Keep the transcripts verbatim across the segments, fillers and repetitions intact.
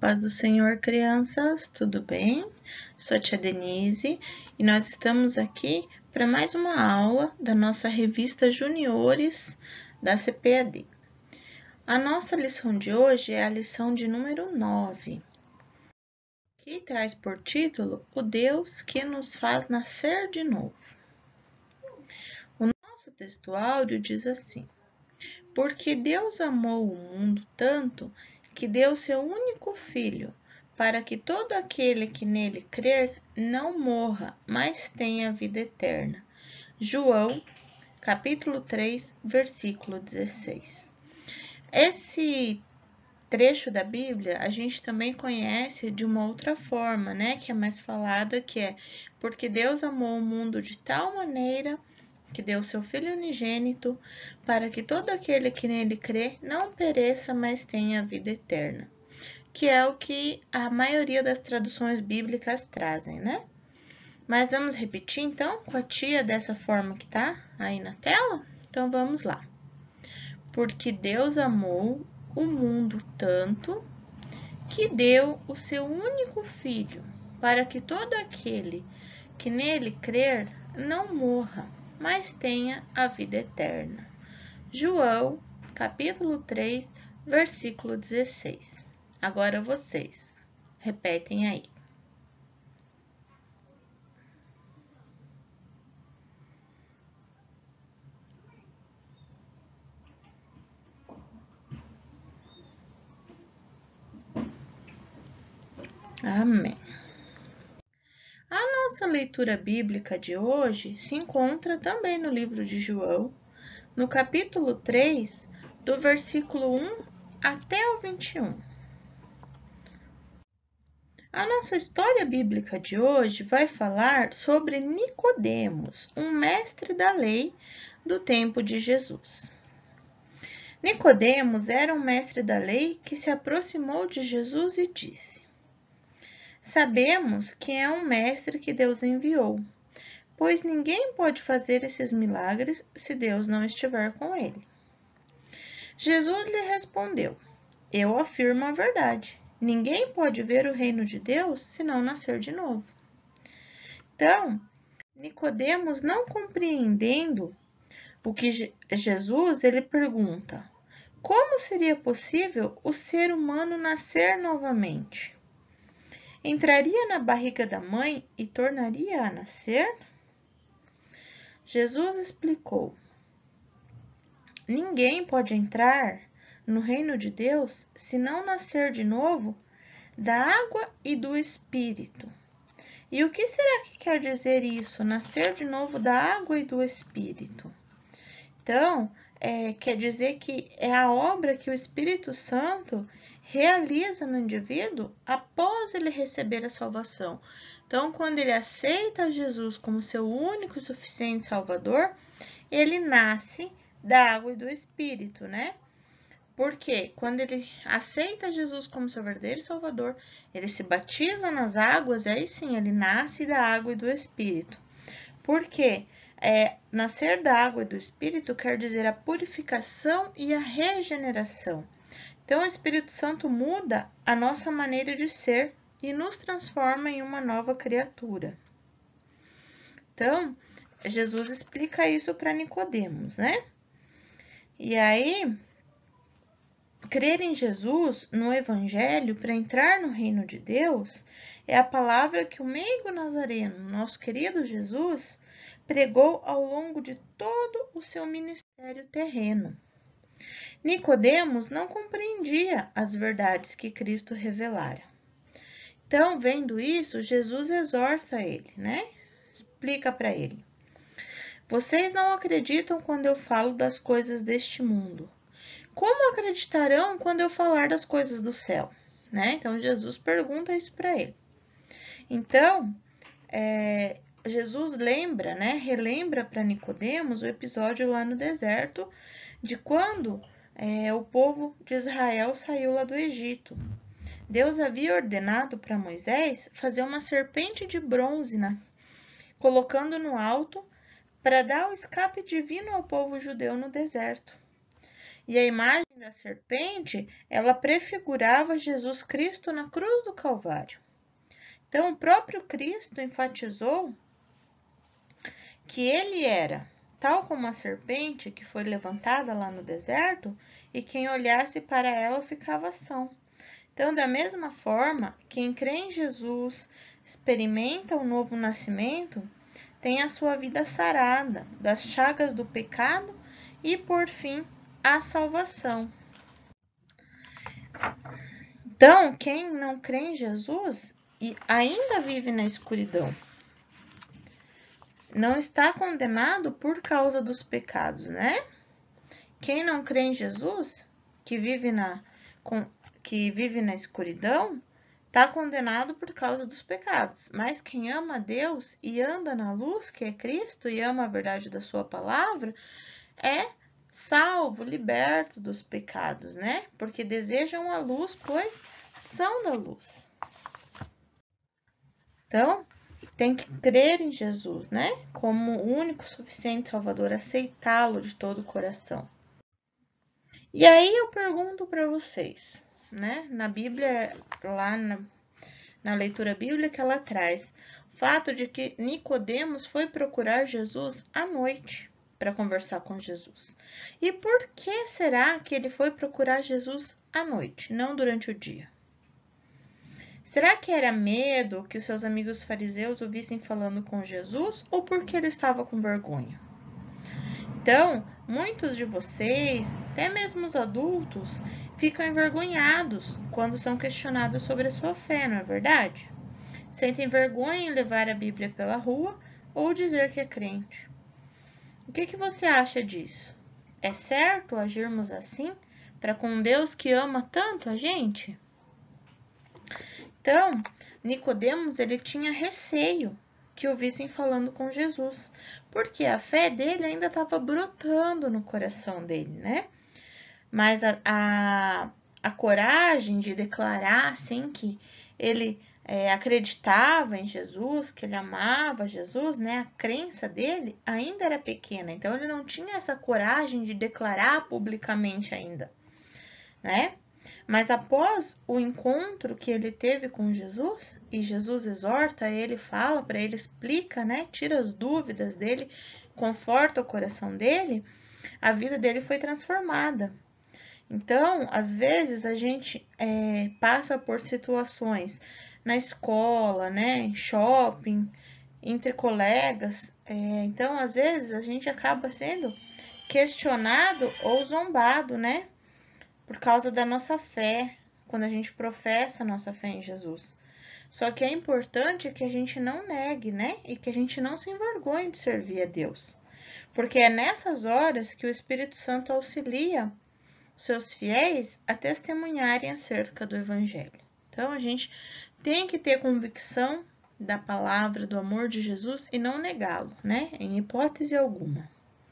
paz do Senhor, crianças, tudo bem? Sou a tia Denise e nós estamos aqui para mais uma aula da nossa revista Juniores da C P A D. A nossa lição de hoje é a lição de número nove, que traz por título O Deus que nos faz nascer de novo. O nosso texto áudio diz assim: Porque Deus amou o mundo tanto que deu seu único filho, para que todo aquele que nele crer não morra, mas tenha vida eterna. João, capítulo três, versículo dezesseis. Esse trecho da Bíblia a gente também conhece de uma outra forma, né? Que é mais falada, que é porque Deus amou o mundo de tal maneira que deu seu Filho unigênito, para que todo aquele que nele crê não pereça, mas tenha vida eterna. Que é o que a maioria das traduções bíblicas trazem, né? Mas vamos repetir, então, com a tia dessa forma que tá aí na tela? Então, vamos lá. Porque Deus amou o mundo tanto que deu o seu único Filho, para que todo aquele que nele crer não morra, mas tenha a vida eterna. João, capítulo três, versículo dezesseis. Agora vocês, repetem aí. Amém. A nossa leitura bíblica de hoje se encontra também no livro de João, no capítulo três, do versículo um até o vinte e um. A nossa história bíblica de hoje vai falar sobre Nicodemos, um mestre da lei do tempo de Jesus. Nicodemos era um mestre da lei que se aproximou de Jesus e disse: Sabemos que é um mestre que Deus enviou, pois ninguém pode fazer esses milagres se Deus não estiver com ele. Jesus lhe respondeu: Eu afirmo a verdade. Ninguém pode ver o reino de Deus se não nascer de novo. Então, Nicodemos, não compreendendo o que Jesus, ele pergunta: Como seria possível o ser humano nascer novamente? Entraria na barriga da mãe e tornaria a nascer? Jesus explicou: Ninguém pode entrar no reino de Deus se não nascer de novo da água e do Espírito. E o que será que quer dizer isso, nascer de novo da água e do Espírito? Então, é, quer dizer que é a obra que o Espírito Santo realiza no indivíduo após ele receber a salvação. Então, quando ele aceita Jesus como seu único e suficiente Salvador, ele nasce da água e do Espírito, né? Porque quando ele aceita Jesus como seu verdadeiro Salvador, ele se batiza nas águas, e aí sim ele nasce da água e do Espírito. Por quê? É, nascer da água e do Espírito quer dizer a purificação e a regeneração. Então, o Espírito Santo muda a nossa maneira de ser e nos transforma em uma nova criatura. Então, Jesus explica isso para Nicodemos, né? E aí, crer em Jesus, no Evangelho, para entrar no reino de Deus, é a palavra que o meigo nazareno, nosso querido Jesus, pregou ao longo de todo o seu ministério terreno. Nicodemos não compreendia as verdades que Cristo revelara. Então, vendo isso, Jesus exorta ele, né? Explica para ele: Vocês não acreditam quando eu falo das coisas deste mundo. Como acreditarão quando eu falar das coisas do céu? Né? Então, Jesus pergunta isso para ele. Então, é, Jesus lembra, né, relembra para Nicodemos o episódio lá no deserto de quando é, o povo de Israel saiu lá do Egito. Deus havia ordenado para Moisés fazer uma serpente de bronze, né, colocando no alto para dar o escape divino ao povo judeu no deserto. E a imagem da serpente, ela prefigurava Jesus Cristo na cruz do Calvário. Então, o próprio Cristo enfatizou que ele era tal como a serpente que foi levantada lá no deserto, e quem olhasse para ela ficava são. Então, da mesma forma, quem crê em Jesus, experimenta o novo nascimento, tem a sua vida sarada das chagas do pecado e, por fim, a salvação. Então, quem não crê em Jesus e ainda vive na escuridão, não está condenado por causa dos pecados, né? Quem não crê em Jesus, que vive na, com, que vive na escuridão, está condenado por causa dos pecados. Mas quem ama a Deus e anda na luz, que é Cristo, e ama a verdade da sua palavra, é salvo, liberto dos pecados, né? Porque desejam a luz, pois são da luz. Então, tem que crer em Jesus, né? Como o único suficiente Salvador, aceitá-lo de todo o coração. E aí eu pergunto para vocês, né? Na Bíblia, lá na, na leitura bíblica, ela traz o fato de que Nicodemos foi procurar Jesus à noite para conversar com Jesus. E por que será que ele foi procurar Jesus à noite, não durante o dia? Será que era medo que os seus amigos fariseus o vissem falando com Jesus ou porque ele estava com vergonha? Então, muitos de vocês, até mesmo os adultos, ficam envergonhados quando são questionados sobre a sua fé, não é verdade? Sentem vergonha em levar a Bíblia pela rua ou dizer que é crente. O que, que você acha disso? É certo agirmos assim para com um Deus que ama tanto a gente? Então, Nicodemos, ele tinha receio que o vissem falando com Jesus, porque a fé dele ainda estava brotando no coração dele, né? Mas a, a, a coragem de declarar, assim, que ele é, acreditava em Jesus, que ele amava Jesus, né? A crença dele ainda era pequena, então ele não tinha essa coragem de declarar publicamente ainda, né? Mas após o encontro que ele teve com Jesus, e Jesus exorta ele, fala para ele, explica, né? Tira as dúvidas dele, conforta o coração dele, a vida dele foi transformada. Então, às vezes, a gente é, passa por situações na escola, né? Em shopping, entre colegas. É, então, às vezes, a gente acaba sendo questionado ou zombado, né? Por causa da nossa fé, quando a gente professa a nossa fé em Jesus. Só que é importante que a gente não negue, né? E que a gente não se envergonhe de servir a Deus. Porque é nessas horas que o Espírito Santo auxilia seus fiéis a testemunharem acerca do Evangelho. Então, a gente tem que ter convicção da palavra, do amor de Jesus e não negá-lo, né? Em hipótese alguma.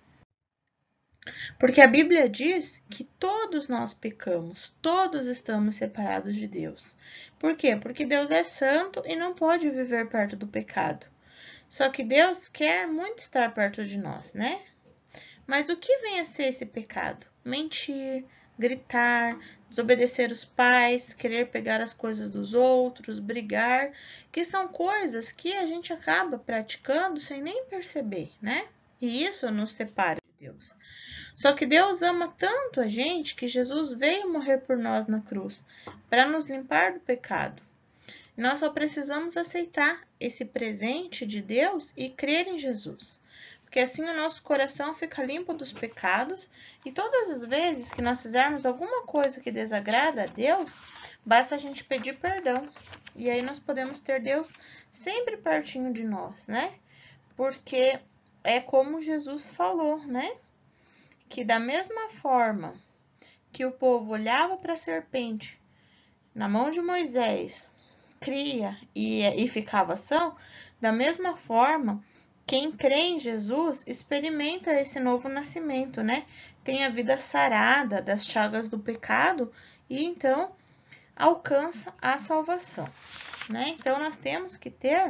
Porque a Bíblia diz que todos nós pecamos, todos estamos separados de Deus. Por quê? Porque Deus é santo e não pode viver perto do pecado. Só que Deus quer muito estar perto de nós, né? Mas o que vem a ser esse pecado? Mentir, gritar, desobedecer os pais, querer pegar as coisas dos outros, brigar, que são coisas que a gente acaba praticando sem nem perceber, né? E isso nos separa de Deus. Só que Deus ama tanto a gente que Jesus veio morrer por nós na cruz, para nos limpar do pecado. Nós só precisamos aceitar esse presente de Deus e crer em Jesus. Porque assim o nosso coração fica limpo dos pecados e todas as vezes que nós fizermos alguma coisa que desagrada a Deus, basta a gente pedir perdão. E aí nós podemos ter Deus sempre pertinho de nós, né? Porque é como Jesus falou, né? Que da mesma forma que o povo olhava para a serpente na mão de Moisés, cria e, e ficava são, da mesma forma, quem crê em Jesus experimenta esse novo nascimento, né? Tem a vida sarada das chagas do pecado e então alcança a salvação, né? Então nós temos que ter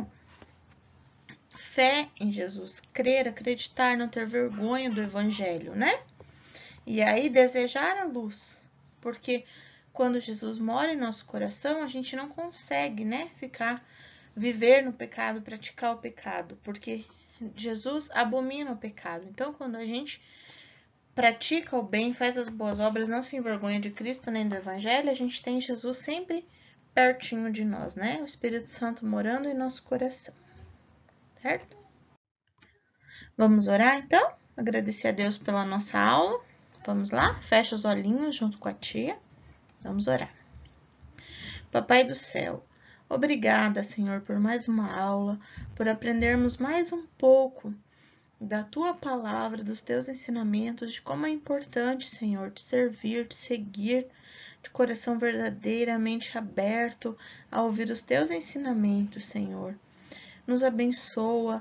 fé em Jesus, crer, acreditar, não ter vergonha do evangelho, né? E aí desejar a luz, porque quando Jesus mora em nosso coração, a gente não consegue, né, ficar, viver no pecado, praticar o pecado, porque Jesus abomina o pecado. Então, quando a gente pratica o bem, faz as boas obras, não se envergonha de Cristo nem do Evangelho, a gente tem Jesus sempre pertinho de nós, né? O Espírito Santo morando em nosso coração, certo? Vamos orar, então? Agradecer a Deus pela nossa aula. Vamos lá? Fecha os olhinhos junto com a tia. Vamos orar. Papai do céu, obrigada, Senhor, por mais uma aula, por aprendermos mais um pouco da Tua palavra, dos Teus ensinamentos, de como é importante, Senhor, te servir, te seguir, de coração verdadeiramente aberto a ouvir os Teus ensinamentos, Senhor. Nos abençoa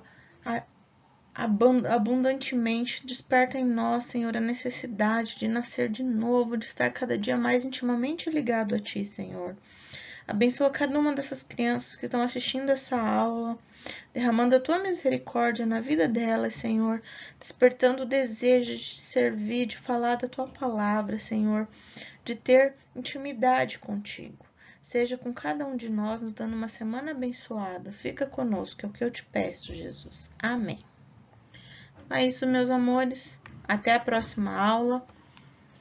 abundantemente, desperta em nós, Senhor, a necessidade de nascer de novo, de estar cada dia mais intimamente ligado a Ti, Senhor. Abençoa cada uma dessas crianças que estão assistindo essa aula, derramando a Tua misericórdia na vida delas, Senhor, despertando o desejo de te servir, de falar da Tua palavra, Senhor, de ter intimidade contigo. Seja com cada um de nós, nos dando uma semana abençoada. Fica conosco, é o que eu te peço, Jesus. Amém. É isso, meus amores. Até a próxima aula.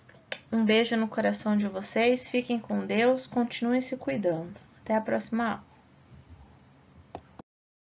Um beijo no coração de vocês. Fiquem com Deus. Continuem se cuidando. Até a próxima aula.